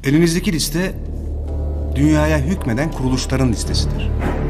Elinizdeki liste dünyaya hükmeden kuruluşların listesidir.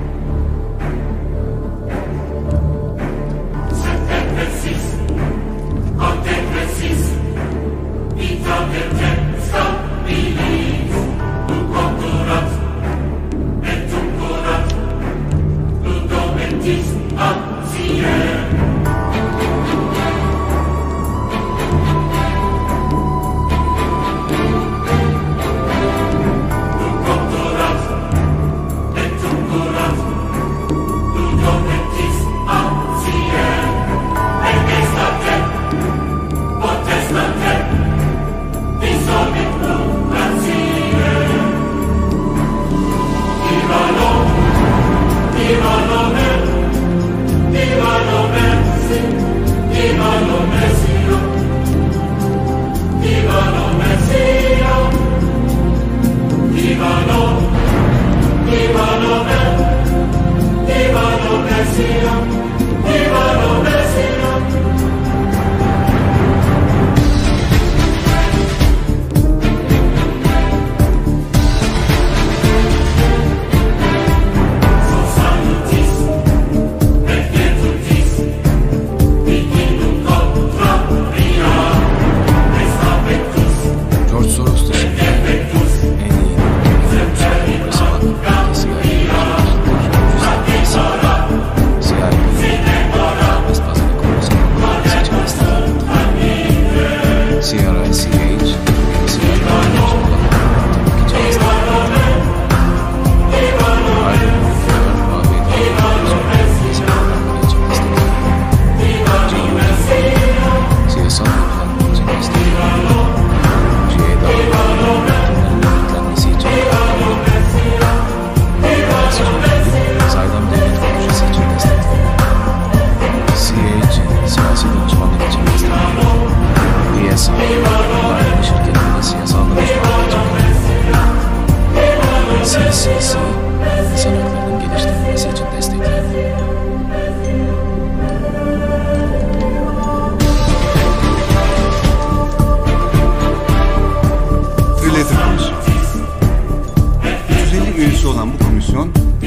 Olan bu komisyon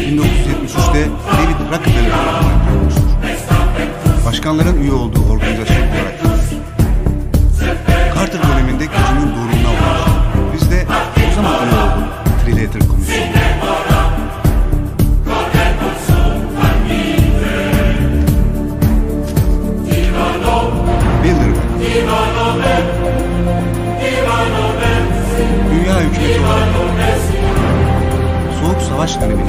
1973'te David Rockefeller tarafından kurulmuştur. Başkanların üye olduğu organizasyon olarak Carter döneminde gücünün doğruluğuna ulaştı. Biz de o zaman üye olduk Trilateral Komisyonu. Bildirgan. Dünya hükümeti olarak Soğuk Savaş döneminde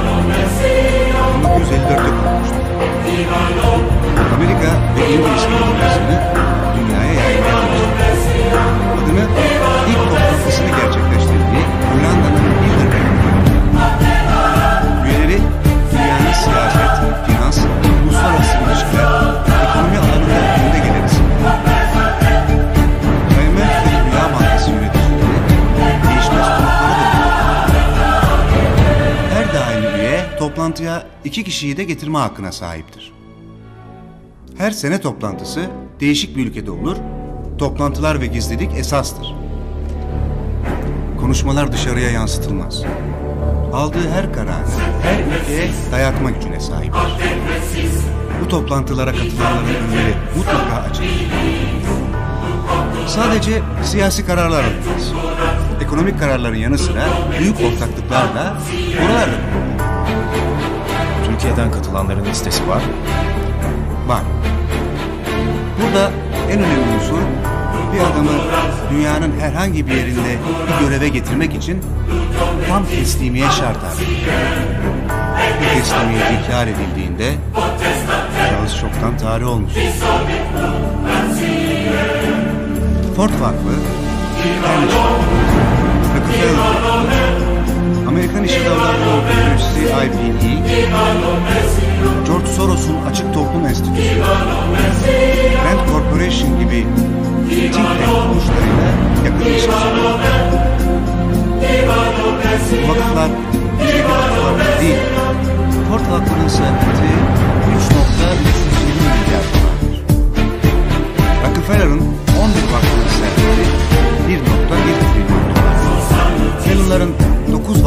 1954'te kurulmuştur. Amerika ve İngiliz ideolojisini dünyaya yaymaya başladı. Adını ilk toplantısını gerçekleştirdiği Hollanda'nın Bilderberg'e. Üyeleri dünyanın siyaset, finans, uluslararası ilişkiler, ekonomi alanında önde gelen isimler. IMF ve Dünya Bankası yöneticileri değişmez konukları da her daim üye toplantıya 2 kişiyi de getirme hakkına sahiptir. Her sene toplantısı değişik bir ülkede olur, toplantılar ve gizlilik esastır. Konuşmalar dışarıya yansıtılmaz. Aldığı her kararı her ülkeye dayatma gücüne sahiptir. Bu toplantılara katılanların önleri mutlaka açılır. Sadece siyasi kararlar alınmaz. Ekonomik kararların yanı sıra büyük ortaklıklar da oralarda bulunur. Türkiye'den katılanların listesi var mı? Var. Burada en önemli unsur bir adamı dünyanın herhangi bir yerinde bir göreve getirmek için tam teslimiye şart abi. Bu teslimiye ihlal edildiğinde şahıs çoktan tarih olmuş. Ford Vakfı, Carnegie, Rockefeller, Amerikan İş Adamları Örgütü IPE, George Soros'un Açık Toplum Enstitüsü, Rand Corporation gibi think tank kuruluşlarıyla yakın ilişkisi var. Vakıflar bizdeki vakıflar değil, Ford Vakfı'nın serveti 3.320 milyar dolardır. Rockefeller'ın 11 vakfının serveti 1.1 trilyon dolar.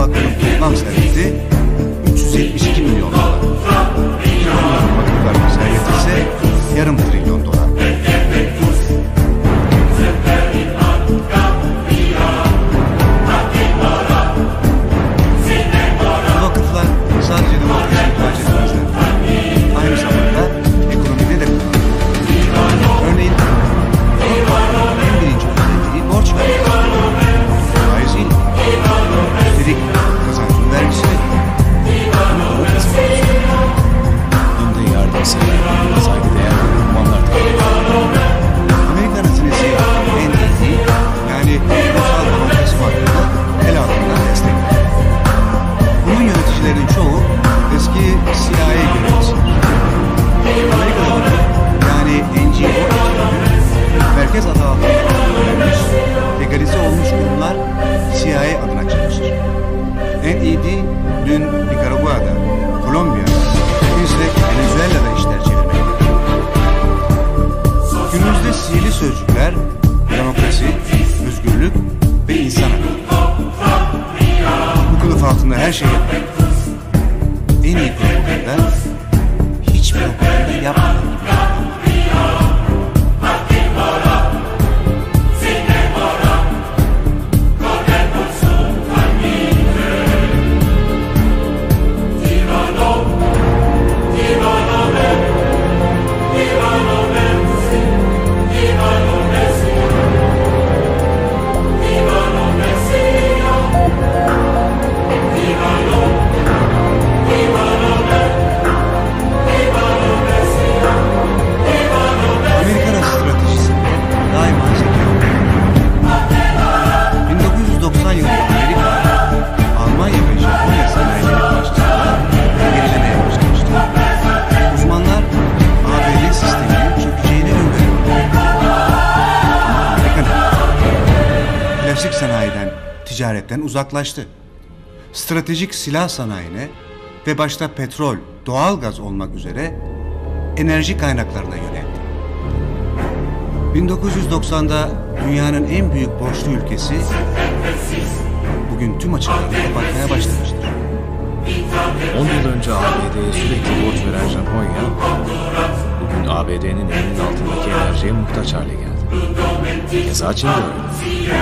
Hakkı'nın toplam serveti 372 milyon dolar. Onların vakıflarının serveti ise yarım trilyon dolar. Bu vakıflar sadece demokrasi ihraç etmezler. Aynı zamanda ekonomide de kullanılır. Örneğin en birinci özelliği borç vermesi. Faiziyle. Üstelik kazancın vergisini Hem de yardımsever, saygıdeğer Müslümanlar tarafından. Amerikan hazinesi NDT yani Ulusal Demokrasi Vakfı'na el altından destek verdi. Bunun yöneticilerin çoğu eski CIA görevlisidir. Amerika'da bunu yani NGO ekibinin merkez adı altında verilmiş, legalize olmuş kurumlar CIA adına çalışır. NED dün Nikaragua'da, Kolombiya'da, bizde Venezuela'da işler çevirmektedir. Günümüzde sihirli sözcükler demokrasi, özgürlük ve insan hakkı. Bu kılıf altında her şey yapmak. En iyi propaganda hiçbir propaganda yapmamak. Amerikan stratejisinde daima zeka var. 1990 yılında Amerika, Almanya ve Japonya sanayileri karşısında gerilemeye başlamıştı. Uzmanlar ABD sisteminin çökeceğini öngörüyordu. Amerika klasik sanayiden, ticaretten uzaklaştı. Stratejik silah sanayine ve başta petrol, doğalgaz olmak üzere enerji kaynaklarına yöneldi. 1990'da dünyanın en büyük borçlu ülkesi bugün tüm açıklarını kapatmaya başlamıştır. 10 yıl önce ABD'ye sürekli borç veren Japonya, bugün ABD'nin elinin altındaki enerjiye muhtaç hale geldi. Keza Çin de öyle.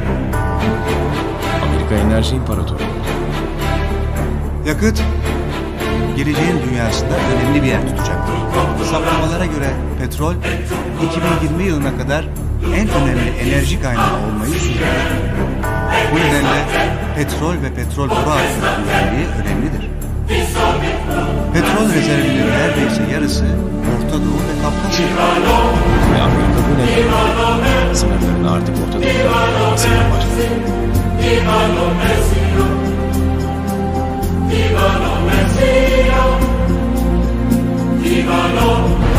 Amerika enerji imparatoru oldu. Yakıt, geleceğin dünyasında önemli bir yer tutacaktır. Saptamalara göre petrol, 2020 yılına kadar en önemli enerji kaynağı olmayı sürdürür. Bu nedenle petrol ve petrol boru hattının güvenliği önemlidir. Petrol rezervinin neredeyse yarısı Orta Doğu ve Kafkasya'da. Ve Amerika bu nedenle sınırlarını artık Orta Doğu'da kapatmasına başladı. Viva lo Mesías, viva lo